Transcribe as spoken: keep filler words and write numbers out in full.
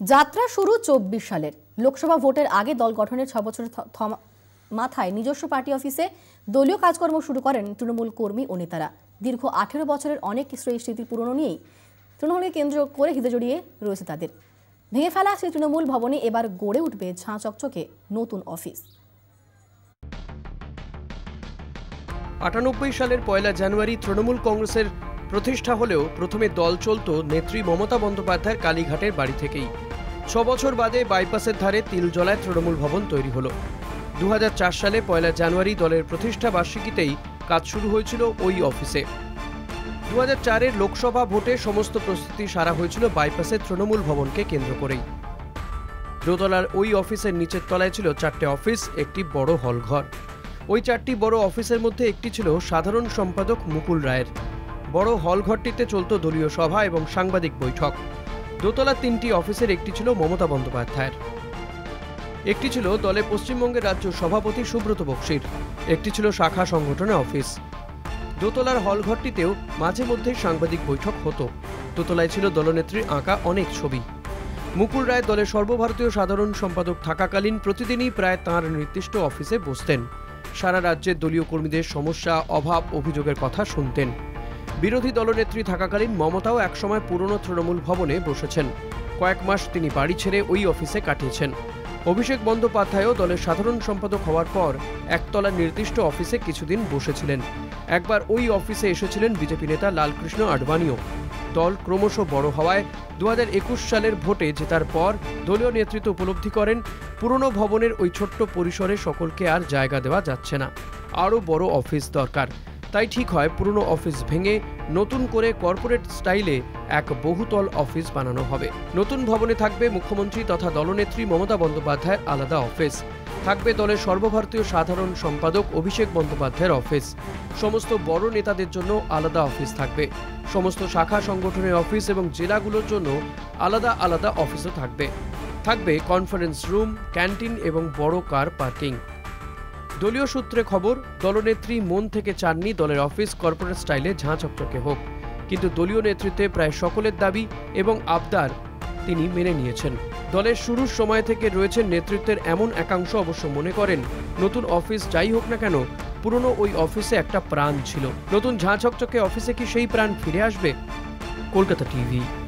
যাত্রা শুরু চব্বিশ সালের লোকসভা ভোটের আগে দল গঠনের ছ বছর মাথায় নিজস্ব পার্টি অফিসে দলীয় কাজকর্ম শুরু করেন তৃণমূল কর্মী ও নেতারা। দীর্ঘ আঠেরো বছরের অনেক স্মৃতি পুরনো নিয়েই তৃণমূলকে কেন্দ্র করে হৃদয় জড়িয়ে রয়েছে তাদের। ভেঙে ফেলা সেই তৃণমূল ভবনে এবার গড়ে উঠবে ঝাঁ চকচকে নতুন অফিস। আটানব্বই সালের পয়লা জানুয়ারি তৃণমূল কংগ্রেসের প্রতিষ্ঠা হলেও প্রথমে দল চলত নেত্রী মমতা বন্দ্যোপাধ্যায়ের কালীঘাটের বাড়ি থেকেই। ছ বছর বাদে বাইপাসের ধারে তিলজলায় তৃণমূল ভবন তৈরি হলো। দু হাজার চার সালে পয়লা জানুয়ারি দলের প্রতিষ্ঠা বার্ষিকীতেই কাজ শুরু হয়েছিল ওই অফিসে। দু হাজার চারের লোকসভা ভোটে সমস্ত প্রস্তুতি সারা হয়েছিল বাইপাসের তৃণমূল ভবনকে কেন্দ্র করেই। দোতলার ওই অফিসের নিচের তলায় ছিল চারটে অফিস, একটি বড় হলঘর। ওই চারটি বড় অফিসের মধ্যে একটি ছিল সাধারণ সম্পাদক মুকুল রায়ের। বড় হলঘরটিতে চলত দলীয় সভা এবং সাংবাদিক বৈঠক। দোতলা তিনটি অফিসের একটি ছিল মমতা বন্দ্যোপাধ্যায়ের, একটি ছিল দলে পশ্চিমবঙ্গের রাজ্য সভাপতি সুব্রত বক্সির, একটি ছিল শাখা সংগঠনের অফিস। দোতলার হলঘরটিতেও মাঝে মধ্যে সাংবাদিক বৈঠক হতো। দোতলায় ছিল দলনেত্রীর আঁকা অনেক ছবি। মুকুল রায় দলের সর্বভারতীয় সাধারণ সম্পাদক থাকাকালীন প্রতিদিনই প্রায় তাঁর নির্দিষ্ট অফিসে বসতেন। সারা রাজ্যের দলীয় কর্মীদের সমস্যা, অভাব, অভিযোগের কথা শুনতেন। বিরোধী দলনেত্রী থাকাকালীন মমতাও একসময় পুরনো তৃণমূল ভবনে বসেছেন। কয়েক মাস তিনি বাড়ি ছেড়ে ওই অফিসে কাটিয়েছেন। অভিষেক বন্দ্যোপাধ্যায়ও দলের সাধারণ সম্পাদক হওয়ার পর একতলা নির্দিষ্ট অফিসে কিছুদিন বসেছিলেন। একবার ওই অফিসে এসেছিলেন বিজেপি নেতা লালকৃষ্ণ আডবাণীও। দল ক্রমশ বড় হওয়ায় দু হাজার একুশ সালের ভোটে জেতার পর দলীয় নেতৃত্ব উপলব্ধি করেন পুরনো ভবনের ওই ছোট্ট পরিসরে সকলকে আর জায়গা দেওয়া যাচ্ছে না, আরও বড় অফিস দরকার। তাই ঠিক হয় পুরনো অফিস ভেঙে নতুন করে কর্পোরেট স্টাইলে এক বহুতল অফিস বানানো হবে। নতুন ভবনে থাকবে মুখ্যমন্ত্রী তথা দলনেত্রী মমতা বন্দ্যোপাধ্যায়ের আলাদা অফিস, থাকবে দলের সর্বভারতীয় সাধারণ সম্পাদক অভিষেক বন্দ্যোপাধ্যায়ের অফিস, সমস্ত বড় নেতাদের জন্য আলাদা অফিস থাকবে, সমস্ত শাখা সংগঠনের অফিস এবং জেলাগুলোর জন্য আলাদা আলাদা অফিসও থাকবে। থাকবে কনফারেন্স রুম, ক্যান্টিন এবং বড় কার পার্কিং। দলীয় সূত্রে খবর, দলনেত্রী মন থেকে চাননি দলের অফিস কর্পোরেট স্টাইলে ঝাঁ চকচকে হোক, কিন্তু দলীয় নেতৃত্বে প্রায় সকলের দাবি এবং আবদার তিনি মেনে নিয়েছেন। দলের শুরুর সময় থেকে রয়েছেন নেতৃত্বের এমন একাংশ অবশ্য মনে করেন নতুন অফিস যাই হোক না কেন, পুরনো ওই অফিসে একটা প্রাণ ছিল। নতুন ঝাঁ চকচকে অফিসে কি সেই প্রাণ ফিরে আসবে? কলকাতা টিভি।